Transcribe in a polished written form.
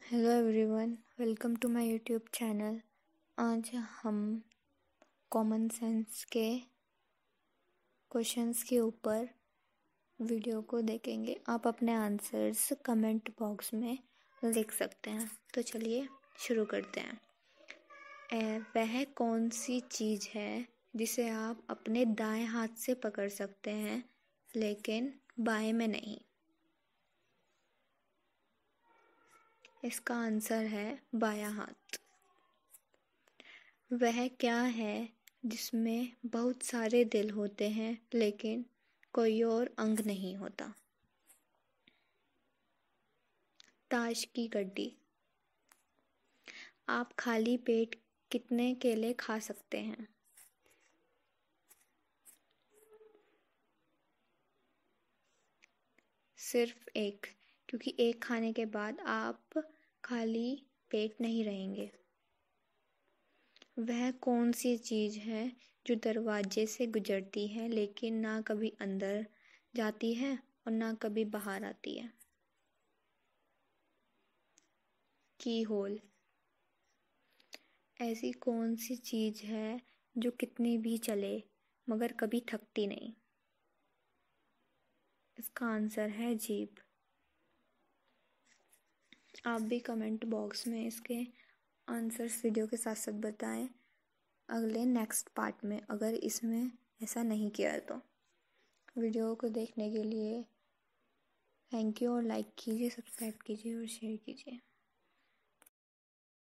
Hello everyone, welcome to my YouTube channel. आज हम common sense के क्वेश्चंस के ऊपर वीडियो को देखेंगे। आप अपने आंसर्स कमेंट बॉक्स में लिख सकते हैं। तो चलिए शुरू करते हैं। वह कौन सी चीज़ है जिसे आप अपने दाएं हाथ से पकड़ सकते हैं लेकिन बाएं में नहीं? इसका आंसर है बायां हाथ। वह क्या है जिसमें बहुत सारे दिल होते हैं लेकिन कोई और अंग नहीं होता? ताश की गड्डी। आप खाली पेट कितने केले खा सकते हैं? सिर्फ एक, क्योंकि एक खाने के बाद आप खाली पेट नहीं रहेंगे। वह कौन सी चीज़ है जो दरवाजे से गुजरती है लेकिन ना कभी अंदर जाती है और ना कभी बाहर आती है? की होल। ऐसी कौन सी चीज़ है जो कितनी भी चले मगर कभी थकती नहीं? इसका आंसर है जीभ। आप भी कमेंट बॉक्स में इसके आंसर्स वीडियो के साथ साथ बताएं अगले नेक्स्ट पार्ट में, अगर इसमें ऐसा नहीं किया तो। वीडियो को देखने के लिए थैंक यू और लाइक कीजिए, सब्सक्राइब कीजिए और शेयर कीजिए।